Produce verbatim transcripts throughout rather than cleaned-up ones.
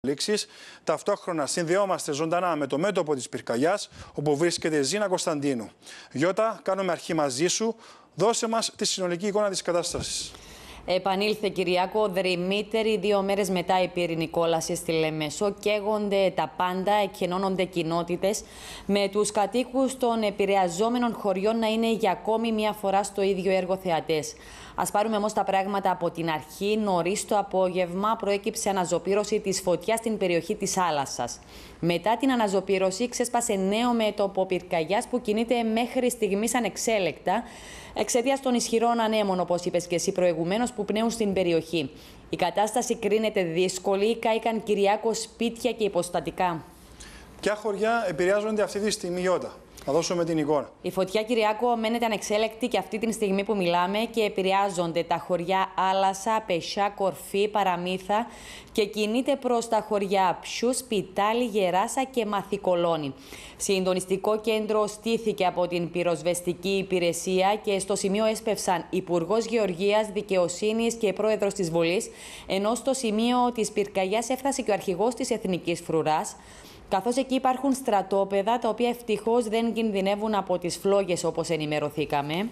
Λήξεις. Ταυτόχρονα συνδεόμαστε ζωντανά με το μέτωπο της πυρκαγιάς, όπου βρίσκεται Ζήνα Κωνσταντίνου. Γιώτα, κάνουμε αρχή μαζί σου. Δώσε μας τη συνολική εικόνα της κατάστασης. Επανήλθε Κυριάκο, δρυμύτερη δύο μέρες μετά η πυρηνική κόλαση στη Λεμεσό. Καίγονται τα πάντα, εκκενώνονται κοινότητες, με τους κατοίκους των επηρεαζόμενων χωριών να είναι για ακόμη μια φορά στο ίδιο έργο θεατές. Ας πάρουμε όμως τα πράγματα από την αρχή. Νωρίς το απόγευμα προέκυψε αναζωπήρωση της φωτιάς στην περιοχή της Άλασσας. Μετά την αναζωπήρωση ξέσπασε νέο μέτωπο πυρκαγιάς που κινείται μέχρι στιγμής ανεξέλεκτα, εξαιτίας των ισχυρών ανέμων, όπως είπες και εσύ προηγουμένως, που πνέουν στην περιοχή. Η κατάσταση κρίνεται δύσκολη, κάηκαν Κυριάκο σπίτια και υποστατικά. Ποια χωριά επηρεάζονται αυτή τη στιγμή, Γιώτα? Θα δώσουμε την εικόνα. Η φωτιά, Κυριάκο, μένεται ανεξέλεκτη και αυτή τη στιγμή που μιλάμε και επηρεάζονται τα χωριά Άλασσα, Πεσιά, Κορφή, Παραμύθα και κινείται προς τα χωριά Ψιού, Σπιτάλη, Γεράσα και Μαθηκολώνη. Συντονιστικό κέντρο στήθηκε από την πυροσβεστική υπηρεσία και στο σημείο έσπευσαν Υπουργός Γεωργίας, Δικαιοσύνης και Πρόεδρος της Βουλής, ενώ στο σημείο της πυρκαγιάς έφτασε και ο αρχηγός της Εθνικής Φρουράς, καθώς εκεί υπάρχουν στρατόπεδα τα οποία ευτυχώς δεν κινδυνεύουν από τις φλόγες όπως ενημερωθήκαμε.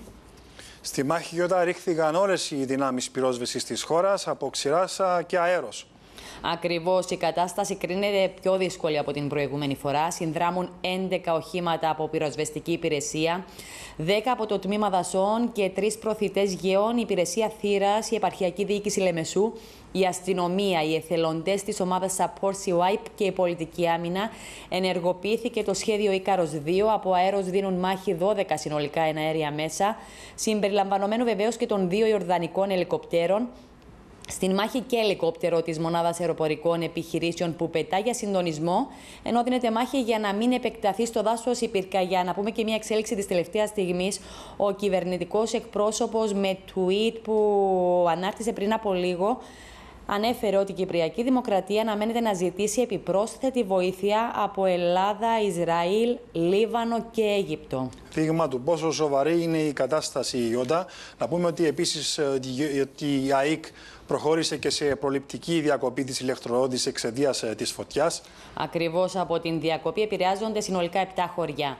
Στη μάχη, Γιώτα, ρίχθηκαν όλες οι δυνάμεις πυρόσβεσης της χώρας, από ξηράσα και αέρος. Ακριβώς, η κατάσταση κρίνεται πιο δύσκολη από την προηγούμενη φορά. Συνδράμουν έντεκα οχήματα από πυροσβεστική υπηρεσία, δέκα από το τμήμα δασών και τρεις προθητές γεών, η υπηρεσία θύρας, η επαρχιακή διοίκηση Λεμεσού, η αστυνομία, οι εθελοντές της ομάδας Support Sea Wipe και η πολιτική άμυνα. Ενεργοποιήθηκε το σχέδιο Ίκαρος δύο. Από αέρος δίνουν μάχη δώδεκα συνολικά εναέρια μέσα, συμπεριλαμβανομένου βεβαίως και των δύο ιορδανικών ελικοπτέρων. Στην μάχη και ελικόπτερο της Μονάδας Αεροπορικών Επιχειρήσεων που πετά για συντονισμό, ενώ δίνεται μάχη για να μην επεκταθεί στο δάσος η πυρκαγιά. Να πούμε και μια εξέλιξη της τελευταίας στιγμής. Ο κυβερνητικός εκπρόσωπος με tweet που ανάρτησε πριν από λίγο ανέφερε ότι η Κυπριακή Δημοκρατία αναμένεται να ζητήσει επιπρόσθετη βοήθεια από Ελλάδα, Ισραήλ, Λίβανο και Αίγυπτο. Δείγμα του πόσο σοβαρή είναι η κατάσταση, Γιώτα. Να πούμε ότι επίσης ότι η ΑΕΚ προχώρησε και σε προληπτική διακοπή της ηλεκτροδότησης εξαιτίας της φωτιάς. Ακριβώς, από την διακοπή επηρεάζονται συνολικά επτά χωριά.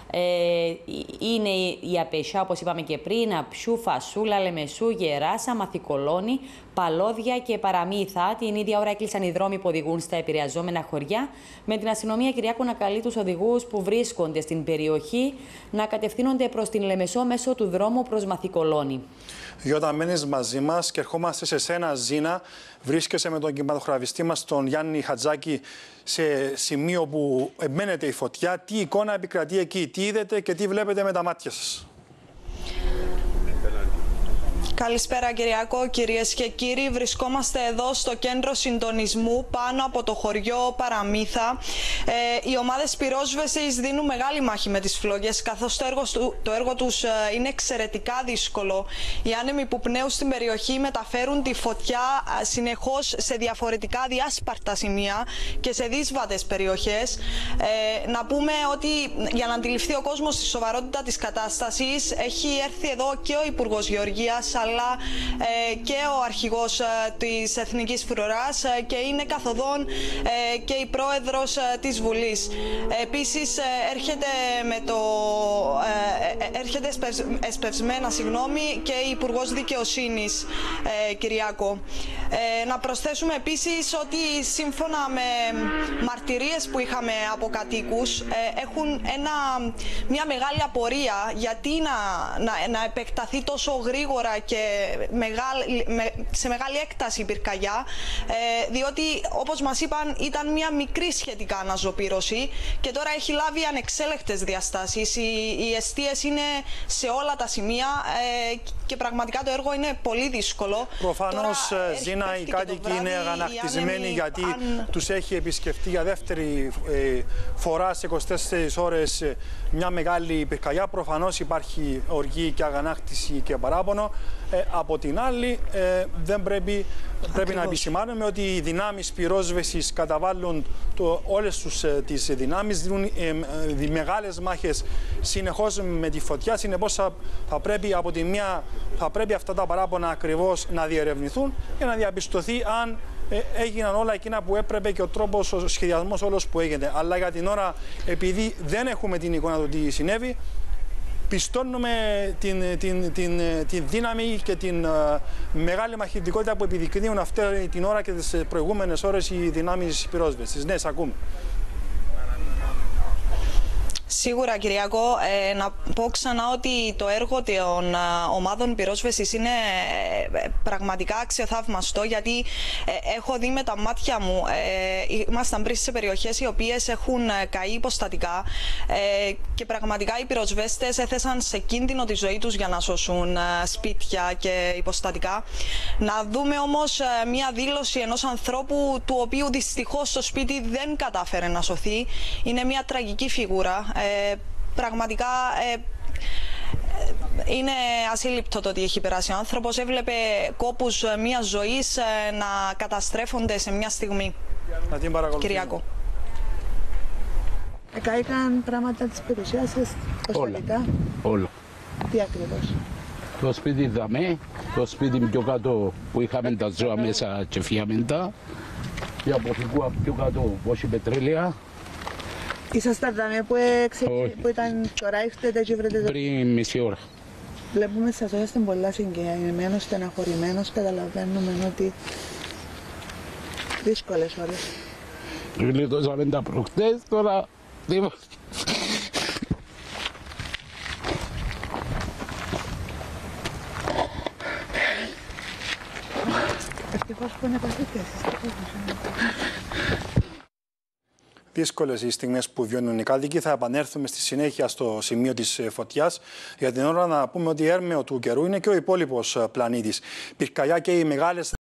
Ε, είναι η Απεσιά, όπως είπαμε και πριν, Αψιού, Φασούλα, Λεμεσού, Γεράσα, Μαθηκολώνη, Παλώδια και Παραμύθα. Την ίδια ώρα έκλεισαν οι δρόμοι που οδηγούν στα επηρεαζόμενα χωριά, με την αστυνομία, Κυριάκο, να καλεί τους οδηγούς που βρίσκονται στην περιοχή να κατευθύνονται προς την Λεμεσό μέσω του δρόμου προς Μαθηκολώνη. Γιώτα, μένεις μαζί μας και ερχόμαστε σε σένα, Ζήνα. Βρίσκεσαι με τον κινηματογραφιστή μας, τον Γιάννη Χατζάκη, σε σημείο που μένεται η φωτιά. Τι εικόνα επικρατεί εκεί, τι είδετε και τι βλέπετε με τα μάτια σας? Καλησπέρα Κυριάκο, κυρίες και κύριοι. Βρισκόμαστε εδώ στο κέντρο συντονισμού πάνω από το χωριό Παραμύθα. Ε, οι ομάδες πυρόσβεσης δίνουν μεγάλη μάχη με τις φλόγες, καθώς το έργο, το έργο τους ε, είναι εξαιρετικά δύσκολο. Οι άνεμοι που πνέουν στην περιοχή μεταφέρουν τη φωτιά ε, συνεχώς σε διαφορετικά διάσπαρτα σημεία και σε δύσβατες περιοχές. Ε, να πούμε ότι για να αντιληφθεί ο κόσμος τη σοβαρότητα της κατάστασης, έχει έρθει εδώ και ο Υπουργός Γεωργίας, αλλά ε, και ο αρχηγός ε, της Εθνικής Φρουράς ε, και είναι καθοδόν ε, και η πρόεδρος ε, της Βουλής. Ε, επίσης ε, έρχεται, με το, ε, έρχεται εσπευ, εσπευσμένα συγγνώμη, και η Υπουργός Δικαιοσύνης, ε, Κυριάκο. Ε, να προσθέσουμε επίσης ότι σύμφωνα με μαρτυρίες που είχαμε από κατοίκους, ε, έχουν ένα, μια μεγάλη απορία γιατί να, να, να επεκταθεί τόσο γρήγορα και μεγάλη, με, σε μεγάλη έκταση η πυρκαγιά, ε, διότι όπως μας είπαν ήταν μια μικρή σχετικά αναζωπήρωση και τώρα έχει λάβει ανεξέλεκτες διαστάσεις. Οι, οι εστίες είναι σε όλα τα σημεία ε, και πραγματικά το έργο είναι πολύ δύσκολο. Προφανώς, τώρα, Ζήνα, οι κάτοικοι είναι αγανακτισμένοι γιατί αν... τους έχει επισκεφτεί για δεύτερη ε, φορά σε είκοσι τέσσερις ώρες ε, μια μεγάλη πυρκαγιά. Προφανώς υπάρχει οργή και αγανάκτηση και παράπονο. Ε, από την άλλη, ε, δεν πρέπει, πρέπει να επισημάνουμε ότι οι δυνάμεις πυρόσβεσης καταβάλουν το, όλες τους, ε, τις δυνάμεις, δίνουν ε, ε, μεγάλες μάχες συνεχώς με τη φωτιά. Συνεπώς θα, θα πρέπει από τη μία θα πρέπει αυτά τα παράπονα ακριβώς να διερευνηθούν και να διαπιστωθεί αν ε, έγιναν όλα εκείνα που έπρεπε και ο τρόπος, ο σχεδιασμός όλος που έγινε. Αλλά για την ώρα, επειδή δεν έχουμε την εικόνα του τι συνέβη, πιστώνουμε την, την, την, την δύναμη και την uh, μεγάλη μαχητικότητα που επιδεικνύουν αυτή την ώρα και τις προηγούμενες ώρες οι δυνάμεις πυρόσβεσης. Ναι, σ' ακούμε. Σίγουρα, Κυριακό, ε, να πω ξανά ότι το έργο των ομάδων πυρόσβεσης είναι ε, πραγματικά αξιοθαύμαστο, γιατί ε, έχω δει με τα μάτια μου, ε, ήμασταν πριν σε περιοχές οι οποίες έχουν καεί υποστατικά ε, και πραγματικά οι πυροσβέστες έθεσαν σε κίνδυνο τη ζωή τους για να σώσουν ε, σπίτια και υποστατικά. Να δούμε όμως ε, μία δήλωση ενός ανθρώπου του οποίου δυστυχώς το σπίτι δεν κατάφερε να σωθεί. Είναι μία τραγική φιγούρα. Ε, πραγματικά ε, είναι ασύλληπτο το ότι έχει περάσει ο άνθρωπος. Έβλεπε κόπους μιας ζωής ε, να καταστρέφονται σε μια στιγμή. Να την παρακολουθήσουμε. Κυριακό. Εκαήκαν πράγματα της περιουσίας σας, κοσμητικά. Όλα. Τι ακριβώς? Το σπίτι δαμέ, το σπίτι πιο κάτω που είχαμε τα ζώα μέσα και φύγαμε τα. Η αποθηκούα πιο κάτω όχι πετρέλαια. Ήσασταν δαμέ που, εξε... που ήταν τώρα ήρθετε και βρείτε... Πριν μισή ώρα. Βλέπουμε σας είσαστε πολλά συγκεκριμένος, στεναχωρημένος, καταλαβαίνουμε ότι δύσκολες ώρες. Γλιτώσαμε τα προχτές, τώρα... Ευτυχώς που είναι παθήτες. Δύσκολες οι στιγμές που βιώνουν οι κάτοικοι. Θα επανέλθουμε στη συνέχεια στο σημείο της φωτιάς. Για την ώρα να πούμε ότι έρμεο του καιρού είναι και ο υπόλοιπος πλανήτης. Πυρκαγιά και οι μεγάλες